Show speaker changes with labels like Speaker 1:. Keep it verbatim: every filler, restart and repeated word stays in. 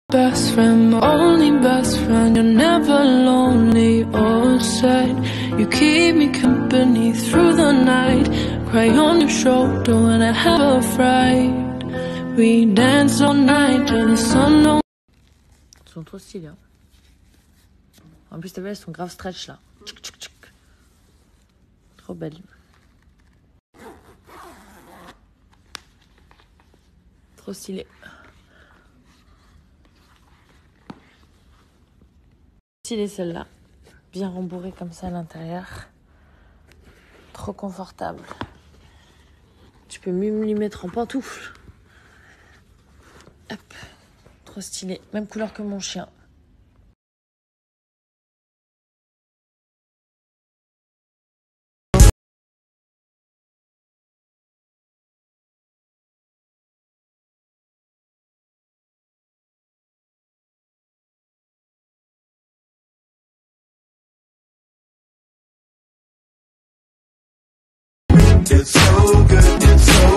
Speaker 1: Best friend, my only best friend. You're never lonely or sad. You keep me company through the night. Cry on your shoulder when I have a fright. We dance all night till the sun don't...
Speaker 2: Elles sont trop stylées, hein. En plus, t'as vu, elles sont grave stretch là. Tchic, tchic, tchic. Trop belles. Trop stylé. Stylé celle-là. Bien rembourrée comme ça à l'intérieur. Trop confortable. Tu peux même l'y mettre en pantoufle. Hop. Trop stylé. Même couleur que mon chien.
Speaker 3: It's so good, it's so